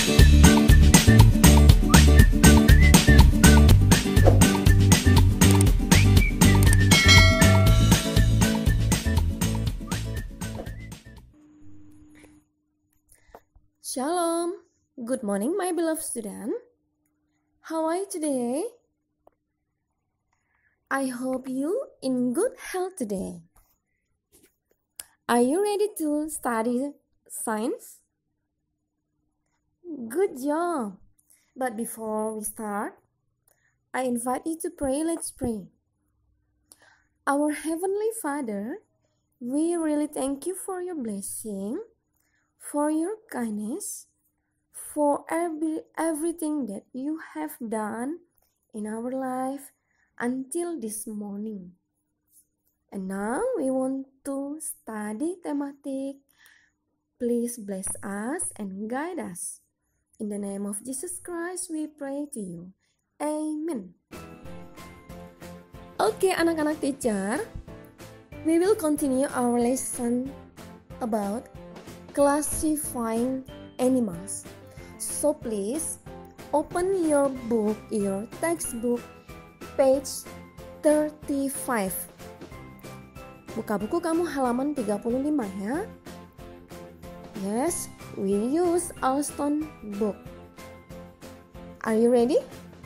Shalom, good morning my beloved student. How are you today? I hope you in good health today. Are you ready to study science? Good job. But before we start, I invite you to pray. Let's pray. Our Heavenly Father, we really thank you for your blessing, for your kindness, for everything that you have done in our life until this morning. And now we want to study thematic. Please bless us and guide us. In the name of Jesus Christ we pray to you. Amen. Okay, anak-anak teacher, we will continue our lesson about classifying animals. So please open your book, your textbook, page 35. Buka buku kamu halaman 35 ya. Yes, we use Alston book. Are you ready?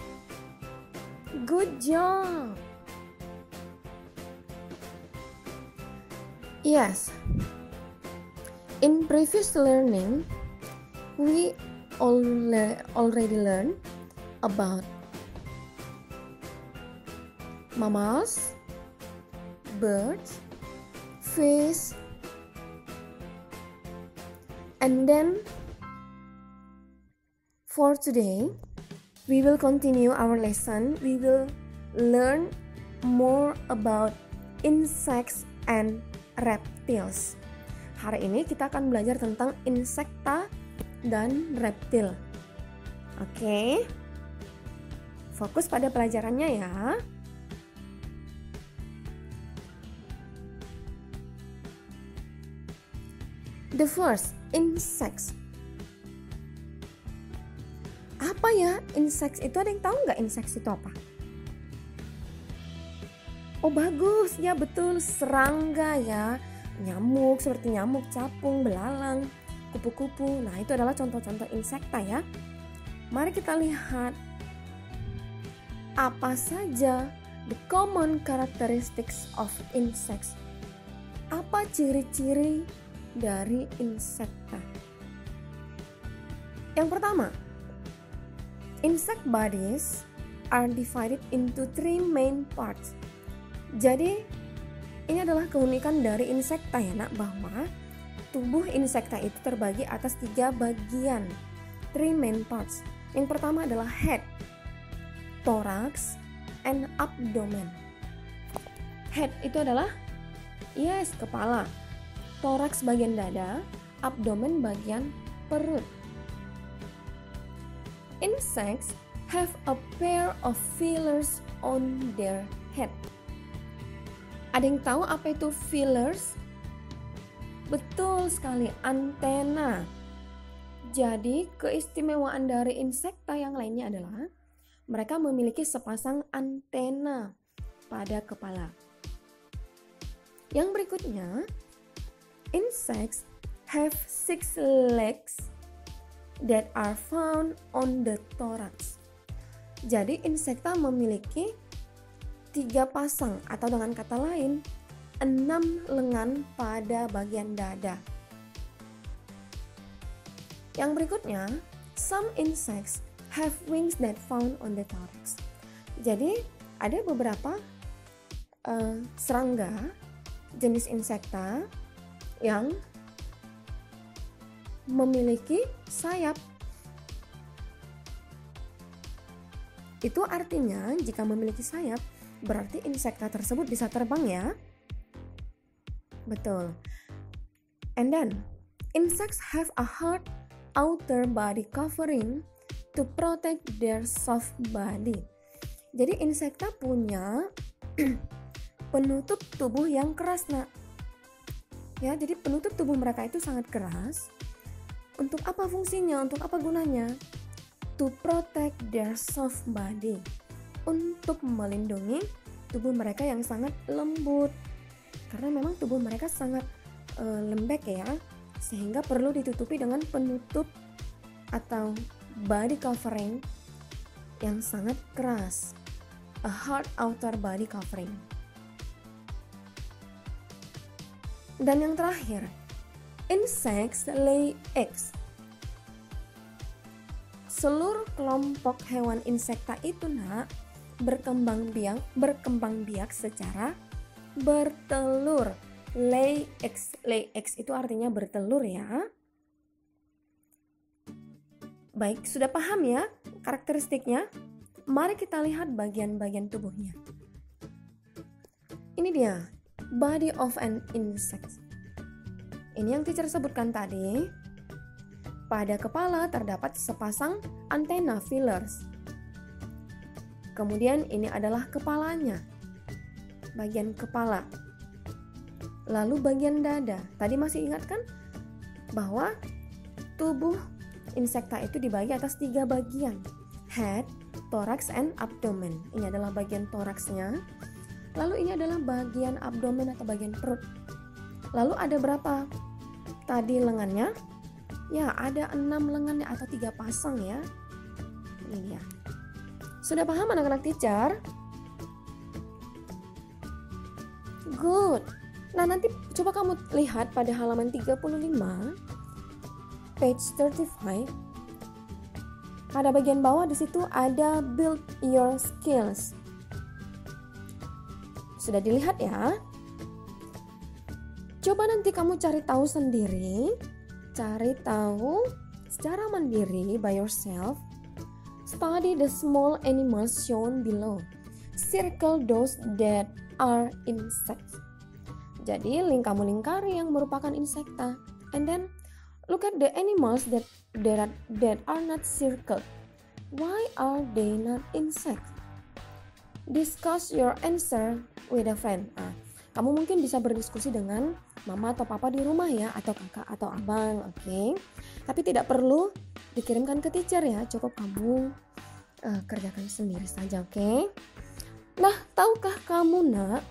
Good job. Yes. In previous learning, we already learned about mammals, birds, fish, and then for today, we will continue our lesson. We will learn more about insects and reptiles. Hari ini kita akan belajar tentang insekta dan reptil. Oke. Fokus pada pelajarannya ya. The first, insects. Apa ya insects itu? Ada yang tahu nggak insects itu apa? Oh bagus, ya betul, serangga ya. Nyamuk seperti nyamuk, capung, belalang, kupu-kupu. Nah itu adalah contoh-contoh insekta ya. Mari kita lihat apa saja the common characteristics of insects. Apa ciri-ciri dari insekta? Yang pertama, insect bodies are divided into three main parts. Jadi ini adalah keunikan dari insekta ya nak, bahwa tubuh insekta itu terbagi atas 3 bagian, three main parts. Yang pertama adalah head, thorax, and abdomen. Head itu adalah kepala, thorax bagian dada, abdomen bagian perut. Insects have a pair of feelers on their head. Ada yang tahu apa itu feelers? Betul sekali, antena. Jadi keistimewaan dari insekta yang lainnya adalah mereka memiliki sepasang antena pada kepala. Yang berikutnya, insects have 6 legs that are found on the thorax. Jadi insekta memiliki 3 pasang atau dengan kata lain 6 lengan pada bagian dada. Yang berikutnya, some insects have wings that found on the thorax. Jadi ada beberapa serangga jenis insekta yang memiliki sayap. Itu artinya jika memiliki sayap, berarti insekta tersebut bisa terbang ya. Betul. And then, insects have a hard outer body covering to protect their soft body. Jadi insekta punya penutup tubuh yang keras nak. Ya, jadi penutup tubuh mereka itu sangat keras Untuk apa fungsinya? Untuk apa gunanya? To protect their soft body. Untuk melindungi tubuh mereka yang sangat lembut. Karena memang tubuh mereka sangat lembek ya, sehingga perlu ditutupi dengan penutup atau body covering yang sangat keras. A hard outer body covering. Dan yang terakhir, insects lay eggs. Seluruh kelompok hewan insekta itu berkembang biak secara bertelur. Lay eggs itu artinya bertelur ya. Baik, sudah paham ya karakteristiknya? Mari kita lihat bagian-bagian tubuhnya. Ini dia, body of an insect. Ini yang teacher sebutkan tadi. Pada kepala terdapat sepasang antena feelers. Kemudian ini adalah kepalanya, bagian kepala. Lalu bagian dada. Tadi masih ingat kan bahwa tubuh insekta itu dibagi atas 3 bagian. Head, thorax, and abdomen. Ini adalah bagian thoraxnya. Lalu ini adalah bagian abdomen atau bagian perut. Lalu ada berapa tadi lengannya? Ya, ada 6 lengannya atau 3 pasang ya. Ini dia. Sudah paham anak-anak teacher? Good. Nah, nanti coba kamu lihat pada halaman 35, page 35. Pada bagian bawah di situ ada build your skills. Sudah dilihat ya? Coba nanti kamu cari tahu sendiri, cari tahu secara mandiri by yourself. Study the small animals shown below. Circle those that are insects. Jadi kamu lingkari yang merupakan insekta. And then look at the animals that are not circled. Why are they not insects? Discuss your answer with a friend. Kamu mungkin bisa berdiskusi dengan mama atau papa di rumah ya, atau kakak atau abang, oke? Tapi tidak perlu dikirimkan ke teacher ya, cukup kamu kerjakan sendiri saja, oke? Nah, tahukah kamu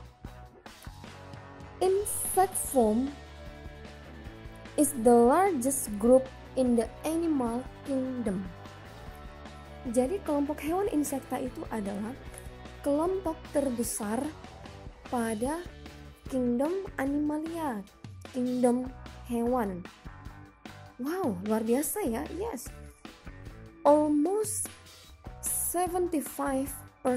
insect form is the largest group in the animal kingdom. Jadi kelompok hewan insekta itu adalah kelompok terbesar pada kingdom animalia, kingdom hewan. Wow, luar biasa ya. Yes. Almost 75%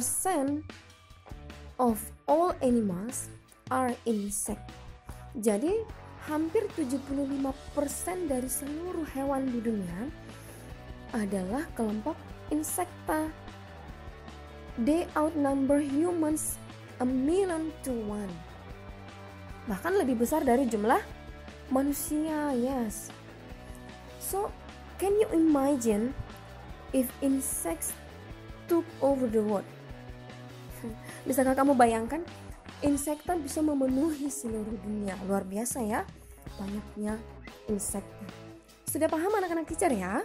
of all animals are insect. Jadi hampir 75% dari seluruh hewan di dunia adalah kelompok insekta. They outnumber humans 1,000,000 to 1. Bahkan lebih besar dari jumlah manusia, yes. So, can you imagine if insects took over the world? Bisakah kamu bayangkan insekta bisa memenuhi seluruh dunia? Luar biasa ya, banyaknya insekta. Sudah paham anak-anak teacher ya?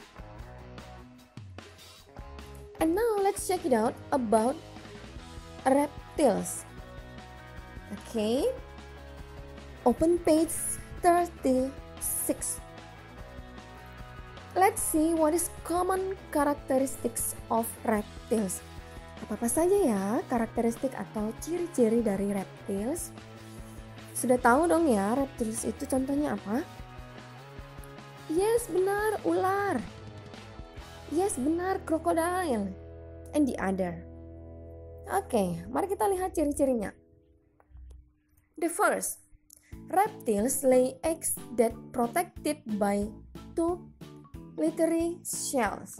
And now let's check it out about reptiles. Okay. Open page 36. Let's see what is common characteristics of reptiles. Apa saja ya karakteristik atau ciri-ciri dari reptiles? Sudah tahu dong ya reptiles itu contohnya apa? Yes, benar, ular. Yes, benar, crocodile. And the other. Oke, mari kita lihat ciri-cirinya. The first, reptiles lay eggs that protected by 2 glittery shells.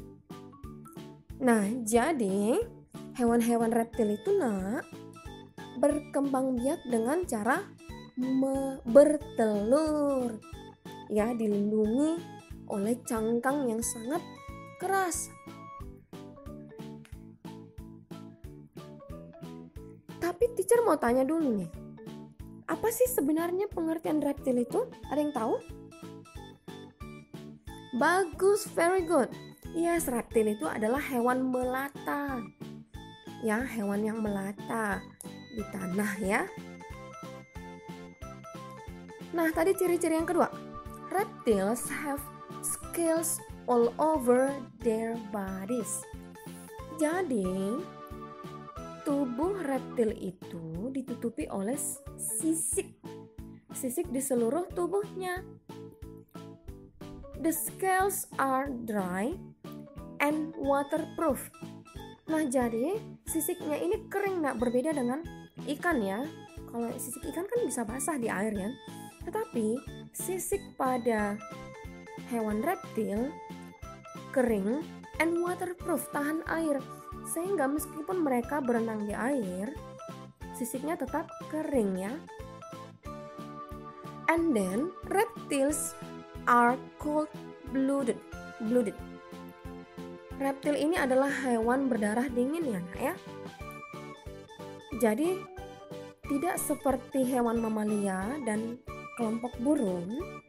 Nah, jadi hewan-hewan reptil itu berkembang biak dengan cara bertelur. Ya, dilindungi oleh cangkang yang sangat keras. Tapi teacher mau tanya dulu nih. Apa sih sebenarnya pengertian reptil itu? Ada yang tahu? Bagus, very good. Yes, reptil itu adalah hewan melata. Ya, hewan yang melata di tanah ya. Nah, tadi ciri-ciri yang kedua. Reptiles have scales all over their bodies. Jadi, tubuh reptil itu ditutupi oleh sisik. Sisik di seluruh tubuhnya. The scales are dry and waterproof. Nah, jadi sisiknya ini kering, berbeda dengan ikan ya. Kalau sisik ikan kan bisa basah di air ya. Tetapi sisik pada hewan reptil kering and waterproof, tahan air. Sehingga meskipun mereka berenang di air, sisiknya tetap kering ya. And then reptiles are cold-blooded. Reptil ini adalah hewan berdarah dingin ya, Nak ya. Jadi tidak seperti hewan mamalia dan kelompok burung.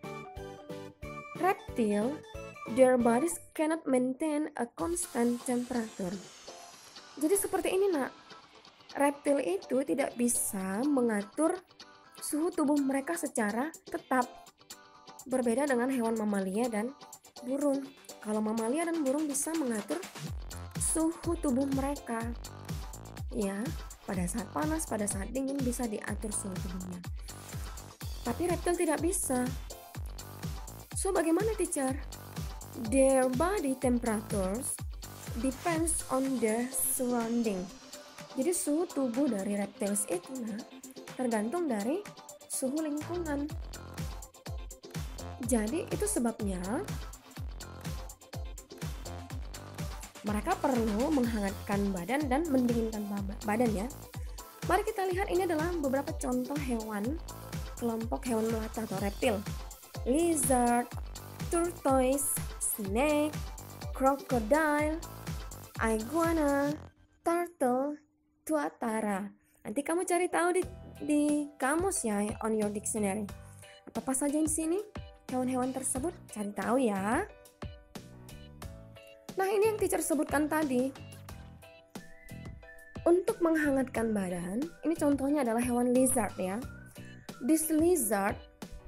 Reptil, their bodies cannot maintain a constant temperature. Jadi seperti ini, Nak. Reptil itu tidak bisa mengatur suhu tubuh mereka secara tetap. Berbeda dengan hewan mamalia dan burung. Kalau mamalia dan burung bisa mengatur suhu tubuh mereka. Ya, pada saat panas, pada saat dingin bisa diatur suhu tubuhnya. Tapi reptil tidak bisa. So, bagaimana, teacher? Their body temperatures depends on their surrounding. Jadi suhu tubuh dari reptiles itu tergantung dari suhu lingkungan. Jadi itu sebabnya mereka perlu menghangatkan badan dan mendinginkan badan ya. Mari kita lihat, ini adalah beberapa contoh hewan, kelompok hewan melata atau reptil. Lizard, tortoise, snake, crocodile, iguana, turtle, tuatara. Nanti kamu cari tahu di kamus ya, on your dictionary. Apa saja di sini? Hewan-hewan tersebut, cari tahu ya. Nah, ini yang teacher sebutkan tadi. Untuk menghangatkan badan, ini contohnya adalah hewan lizard ya. This lizard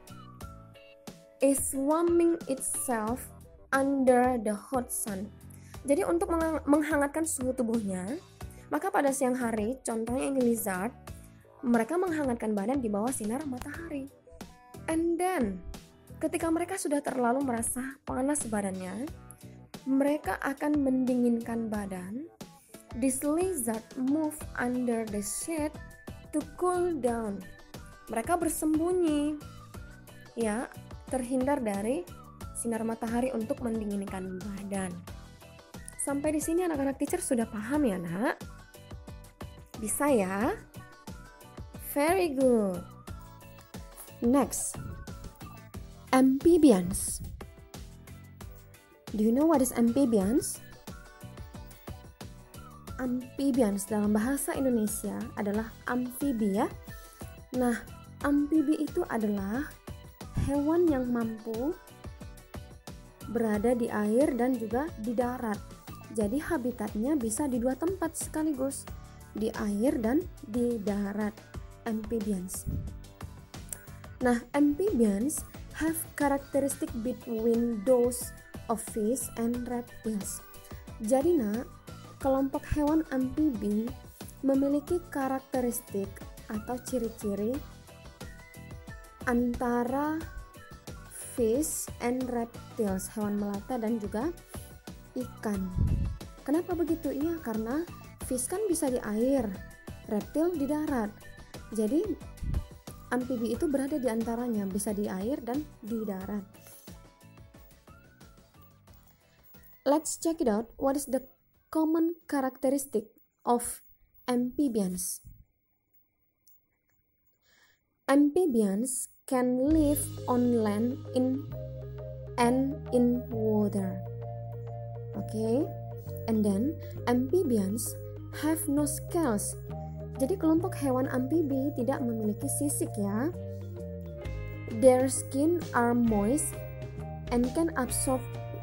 is warming itself under the hot sun. Jadi untuk menghangatkan suhu tubuhnya, maka pada siang hari, contohnya ini lizard, mereka menghangatkan badan di bawah sinar matahari. And then ketika mereka sudah terlalu merasa panas badannya, mereka akan mendinginkan badan. This lizard move under the shade to cool down. Mereka bersembunyi, ya, terhindar dari sinar matahari untuk mendinginkan badan. Sampai di sini anak-anak teacher sudah paham ya, Nak? Bisa ya? Very good. Next. Amphibians. Do you know what is amphibians? Amphibians dalam bahasa Indonesia adalah amfibi ya. Nah, amfibi itu adalah hewan yang mampu berada di air dan juga di darat. Jadi habitatnya bisa di dua tempat sekaligus, di air dan di darat. Amphibians. Nah, amphibians have characteristic between those of fish and reptiles. Jadi, Nak, kelompok hewan amfibi memiliki karakteristik atau ciri-ciri antara fish and reptiles, hewan melata dan juga ikan. Kenapa begitu? Iya, karena fish kan bisa di air, reptil di darat. Jadi amfibi itu berada di antaranya, bisa di air dan di darat. Let's check it out. What is the common characteristic of amphibians? Amphibians can live on land and in water. Okay, and then amphibians have no scales. Jadi kelompok hewan amfibi tidak memiliki sisik ya. Their skin are moist and can absorb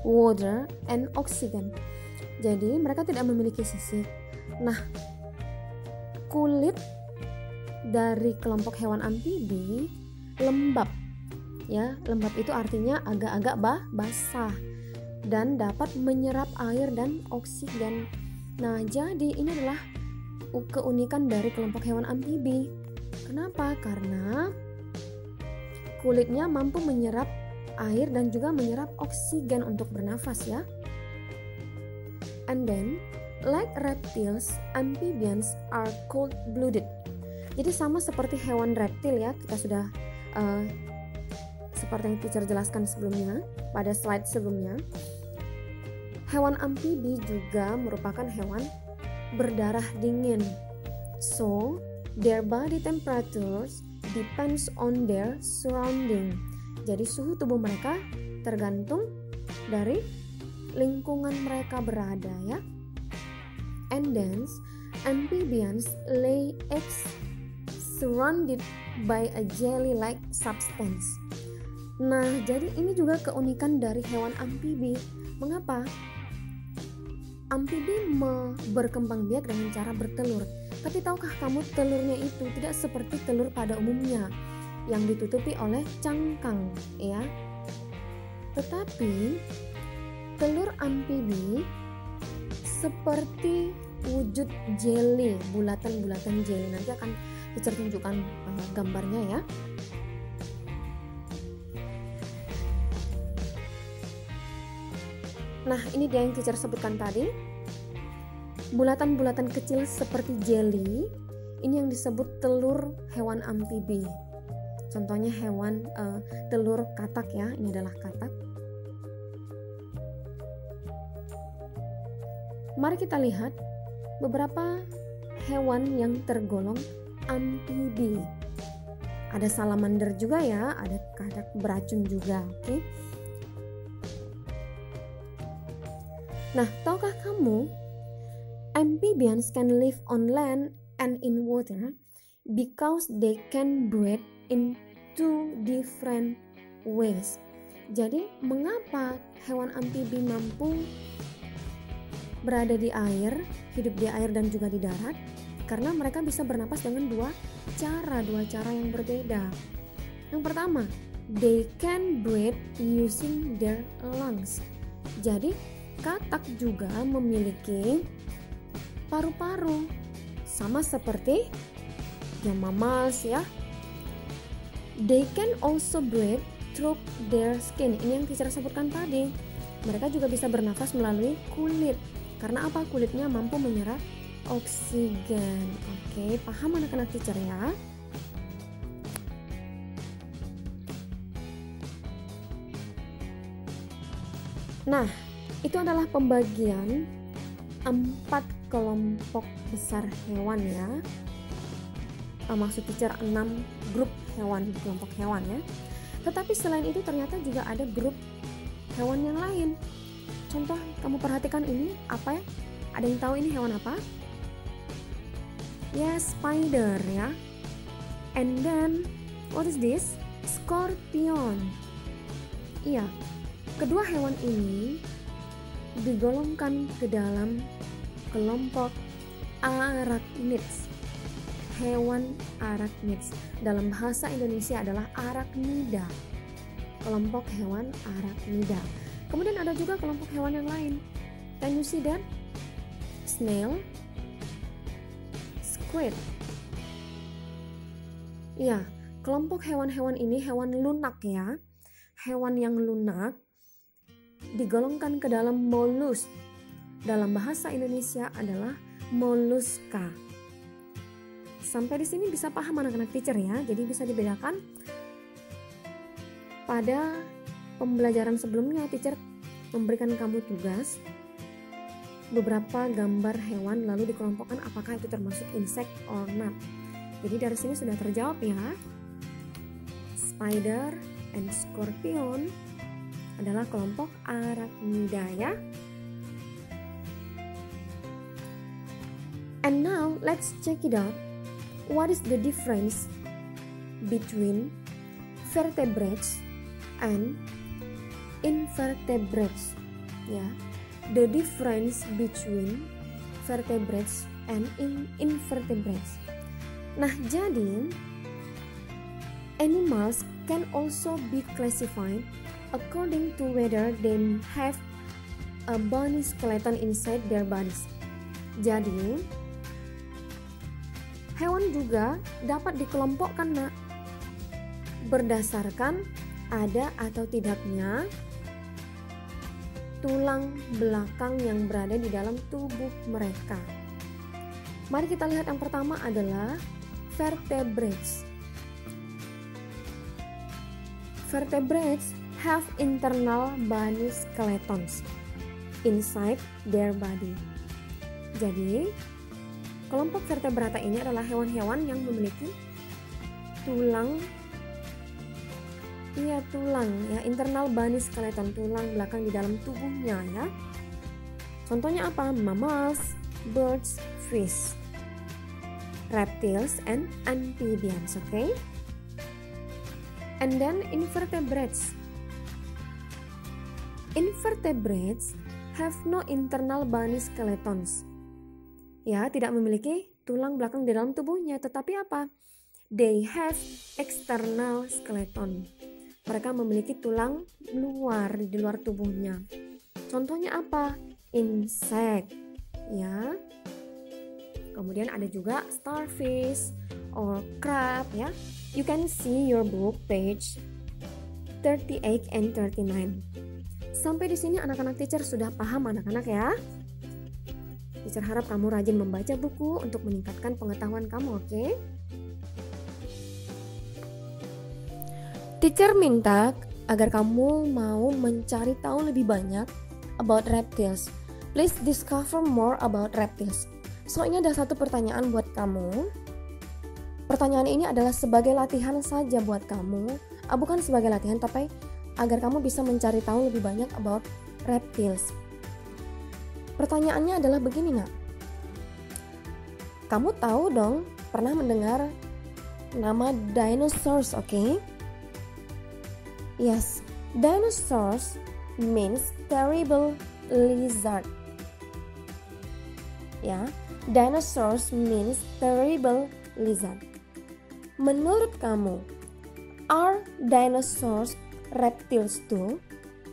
water, and oxygen. Jadi mereka tidak memiliki sisik. Nah, kulit dari kelompok hewan amfibi lembab. Ya, lembab itu artinya agak-agak basah dan dapat menyerap air dan oksigen. Nah, jadi ini adalah keunikan dari kelompok hewan amfibi. Kenapa? Karena kulitnya mampu menyerap air dan juga menyerap oksigen untuk bernafas ya. And then, like reptiles, amphibians are cold-blooded. Jadi sama seperti hewan reptil ya, kita sudah seperti yang teacher jelaskan sebelumnya pada slide sebelumnya. Hewan amfibi juga merupakan hewan berdarah dingin. So, their body temperatures depends on their surrounding. Jadi suhu tubuh mereka tergantung dari lingkungan mereka berada ya. And then amphibians lay eggs surrounded by a jelly-like substance. Nah, jadi ini juga keunikan dari hewan amfibi. Mengapa? Amfibi berkembang biak dengan cara bertelur. Tapi tahukah kamu telurnya itu tidak seperti telur pada umumnya yang ditutupi oleh cangkang ya. Tetapi telur amfibi seperti wujud jelly, bulatan-bulatan jelly. Nanti akan teacher tunjukkan gambarnya ya. Nah, ini dia yang teacher sebutkan tadi. Bulatan-bulatan kecil seperti jelly, ini yang disebut telur hewan amfibi. Contohnya hewan telur katak ya, ini adalah katak. Mari kita lihat beberapa hewan yang tergolong amfibi. Ada salamander juga ya, ada katak beracun juga, oke? Nah, tahukah kamu amphibians can live on land and in water because they can breathe in two different ways. Jadi, mengapa hewan amfibi mampu berada di air, hidup di air dan juga di darat? Karena mereka bisa bernapas dengan dua cara yang berbeda. Yang pertama, they can breathe using their lungs. Jadi, katak juga memiliki paru-paru sama seperti yang mammals ya. They can also breathe through their skin. Ini yang teacher sebutkan tadi. Mereka juga bisa bernafas melalui kulit. Karena apa? Kulitnya mampu menyerap oksigen. Oke, paham anak-anak teacher ya? Nah, itu adalah pembagian 4 kelompok besar hewan ya. Maksud teacher 6 grup hewan, kelompok hewan ya. Tetapi selain itu ternyata juga ada grup hewan yang lain. Contoh, kamu perhatikan ini apa ya? Ada yang tahu ini hewan apa? Yes, spider ya. And then, what is this? Scorpion. Iya, kedua hewan ini digolongkan ke dalam kelompok arachnids. Hewan arachnids dalam bahasa Indonesia adalah arachnida. Kelompok hewan arachnida. Kemudian ada juga kelompok hewan yang lain. Can you see that? Snail, squid. Ya, kelompok hewan-hewan ini hewan lunak ya. Hewan yang lunak digolongkan ke dalam molus. Dalam bahasa Indonesia adalah moluska. Sampai di sini bisa paham anak-anak teacher ya. Jadi bisa dibedakan. Pada pembelajaran sebelumnya teacher memberikan kamu tugas beberapa gambar hewan lalu dikelompokkan apakah itu termasuk insect or not. Jadi dari sini sudah terjawab ya. Spider and scorpion adalah kelompok arachnida ya. And now let's check it out. What is the difference between vertebrates and invertebrates? ya, the difference between vertebrates and invertebrates. Nah, jadi animals can also be classified according to whether they have a bony skeleton inside their bodies. Jadi, hewan juga dapat dikelompokkan, Nak, berdasarkan ada atau tidaknya tulang belakang yang berada di dalam tubuh mereka. Mari kita lihat yang pertama adalah vertebrates. Vertebrates have internal bony skeletons inside their body. Jadi, kelompok vertebrata ini adalah hewan-hewan yang memiliki tulang, internal bony skeleton, tulang belakang di dalam tubuhnya ya. Contohnya apa? Mammals, birds, fish, reptiles, and amphibians, okay? And then invertebrates. Invertebrates have no internal bony skeletons. Ya, tidak memiliki tulang belakang di dalam tubuhnya, tetapi apa? They have external skeleton. Mereka memiliki tulang di luar tubuhnya. Contohnya apa? Insect, ya. Kemudian ada juga starfish or crab, ya. You can see your book page 38 and 39. Sampai di sini anak-anak teacher sudah paham anak-anak ya. Teacher harap kamu rajin membaca buku untuk meningkatkan pengetahuan kamu, oke? Teacher minta agar kamu mau mencari tahu lebih banyak about reptiles. Please discover more about reptiles. So, ini ada satu pertanyaan buat kamu. Pertanyaan ini adalah sebagai latihan saja buat kamu, bukan sebagai latihan, tapi agar kamu bisa mencari tahu lebih banyak about reptiles. Pertanyaannya adalah begini, Nak. Kamu tahu dong, pernah mendengar nama dinosaurs, okay? Yes, dinosaurs means terrible lizard. Ya, dinosaurs means terrible lizard. Menurut kamu, are dinosaurs reptiles too?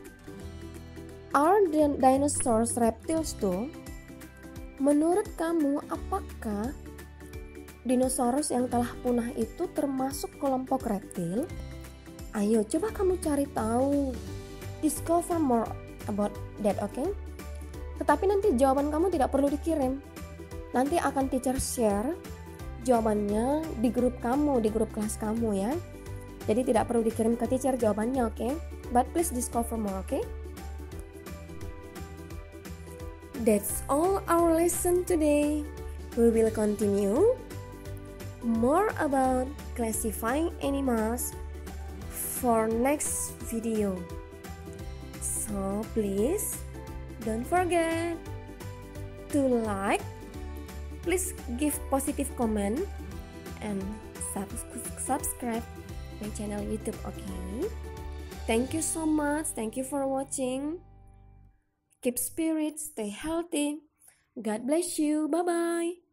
Are dinosaurs reptiles too? Menurut kamu, apakah dinosaurus yang telah punah itu termasuk kelompok reptil? Ayo, coba kamu cari tahu. Discover more about that, okay? Tetapi nanti jawaban kamu tidak perlu dikirim. Nanti akan teacher share jawabannya di grup kamu, di grup kelas kamu ya. Jadi tidak perlu dikirim ke teacher jawabannya, okay? But please discover more, okay? That's all our lesson today. We will continue more about classifying animals for next video. So please don't forget to like, please give positive comment and subscribe my channel YouTube, okay? Thank you so much. Thank you for watching. Keep spirits, stay healthy. God bless you. Bye bye.